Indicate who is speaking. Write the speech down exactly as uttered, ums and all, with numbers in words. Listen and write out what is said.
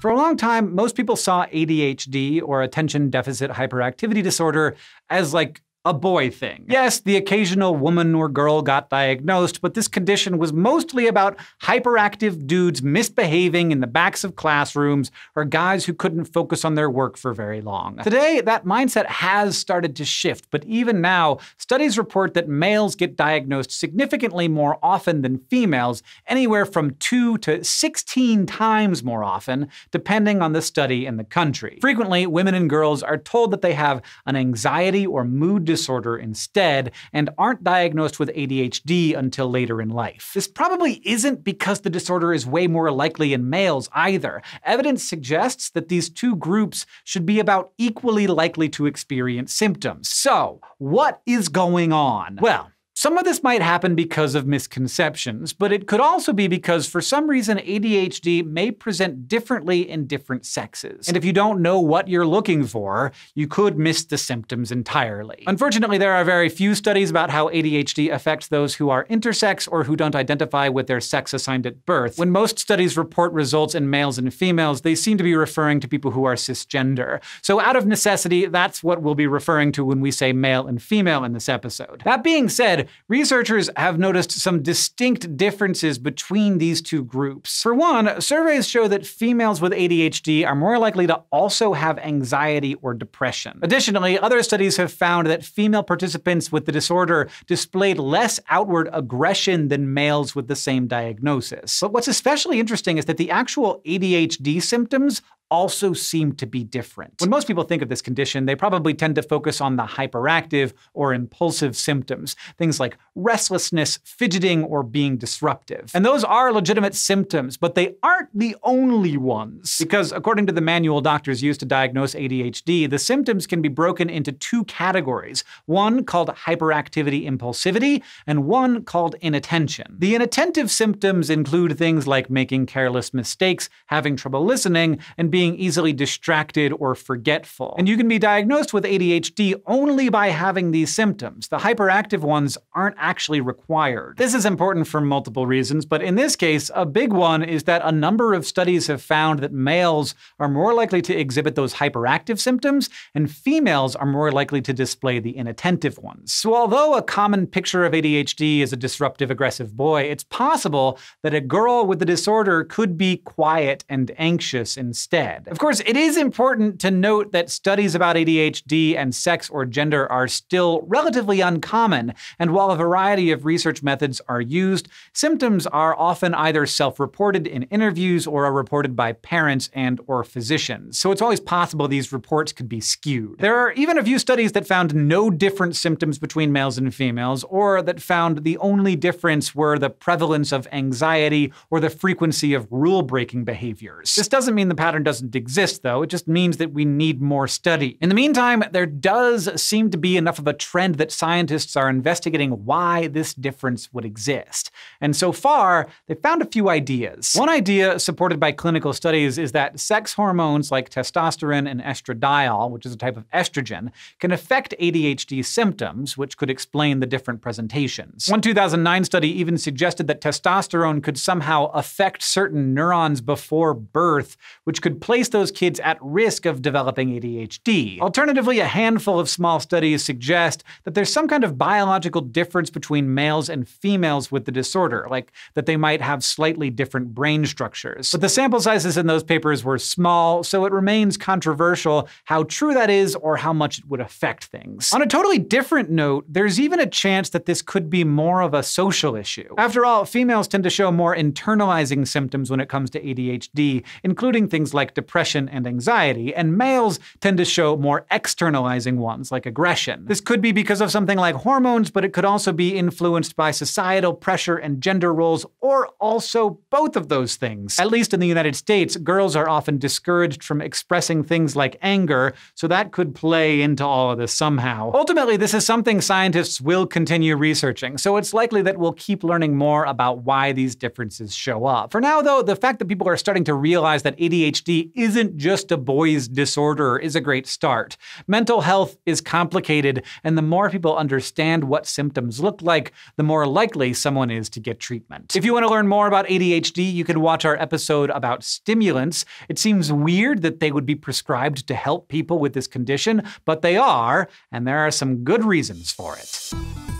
Speaker 1: For a long time, most people saw A D H D, or attention deficit hyperactivity disorder, as like a boy thing. Yes, the occasional woman or girl got diagnosed, but this condition was mostly about hyperactive dudes misbehaving in the backs of classrooms, or guys who couldn't focus on their work for very long. Today, that mindset has started to shift, but even now, studies report that males get diagnosed significantly more often than females, anywhere from two to sixteen times more often, depending on the study and the country. Frequently, women and girls are told that they have an anxiety or mood disorder disorder instead, and aren't diagnosed with A D H D until later in life. This probably isn't because the disorder is way more likely in males either. Evidence suggests that these two groups should be about equally likely to experience symptoms. So, what is going on? Well, some of this might happen because of misconceptions, but it could also be because for some reason A D H D may present differently in different sexes. And if you don't know what you're looking for, you could miss the symptoms entirely. Unfortunately, there are very few studies about how A D H D affects those who are intersex or who don't identify with their sex assigned at birth. When most studies report results in males and females, they seem to be referring to people who are cisgender. So out of necessity, that's what we'll be referring to when we say male and female in this episode. That being said, researchers have noticed some distinct differences between these two groups. For one, surveys show that females with A D H D are more likely to also have anxiety or depression. Additionally, other studies have found that female participants with the disorder displayed less outward aggression than males with the same diagnosis. But what's especially interesting is that the actual A D H D symptoms also seem to be different. When most people think of this condition, they probably tend to focus on the hyperactive or impulsive symptoms, things like restlessness, fidgeting, or being disruptive. And those are legitimate symptoms, but they aren't the only ones. Because according to the manual doctors use to diagnose A D H D, the symptoms can be broken into two categories, one called hyperactivity impulsivity, and one called inattention. The inattentive symptoms include things like making careless mistakes, having trouble listening, and being easily distracted or forgetful. And you can be diagnosed with A D H D only by having these symptoms. The hyperactive ones aren't actually required. This is important for multiple reasons, but in this case, a big one is that a number of studies have found that males are more likely to exhibit those hyperactive symptoms, and females are more likely to display the inattentive ones. So although a common picture of A D H D is a disruptive, aggressive boy, it's possible that a girl with the disorder could be quiet and anxious instead. Of course, it is important to note that studies about A D H D and sex or gender are still relatively uncommon, and while a variety of research methods are used, symptoms are often either self-reported in interviews or are reported by parents and or physicians. So it's always possible these reports could be skewed. There are even a few studies that found no different symptoms between males and females, or that found the only difference were the prevalence of anxiety or the frequency of rule-breaking behaviors. This doesn't mean the pattern doesn't exist, though. It just means that we need more study. In the meantime, there does seem to be enough of a trend that scientists are investigating why this difference would exist. And so far, they found a few ideas. One idea supported by clinical studies is that sex hormones like testosterone and estradiol, which is a type of estrogen, can affect A D H D symptoms, which could explain the different presentations. One two thousand nine study even suggested that testosterone could somehow affect certain neurons before birth, which could place those kids at risk of developing A D H D. Alternatively, a handful of small studies suggest that there's some kind of biological difference between males and females with the disorder, like that they might have slightly different brain structures. But the sample sizes in those papers were small, so it remains controversial how true that is or how much it would affect things. On a totally different note, there's even a chance that this could be more of a social issue. After all, females tend to show more internalizing symptoms when it comes to A D H D, including things like depression and anxiety, and males tend to show more externalizing ones, like aggression. This could be because of something like hormones, but it could also be influenced by societal pressure and gender roles, or also both of those things. At least in the United States, girls are often discouraged from expressing things like anger, so that could play into all of this somehow. Ultimately, this is something scientists will continue researching, so it's likely that we'll keep learning more about why these differences show up. For now, though, the fact that people are starting to realize that A D H D D isn't just a boy's disorder is a great start. Mental health is complicated, and the more people understand what symptoms look like, the more likely someone is to get treatment. If you want to learn more about A D H D, you can watch our episode about stimulants. It seems weird that they would be prescribed to help people with this condition, but they are, and there are some good reasons for it.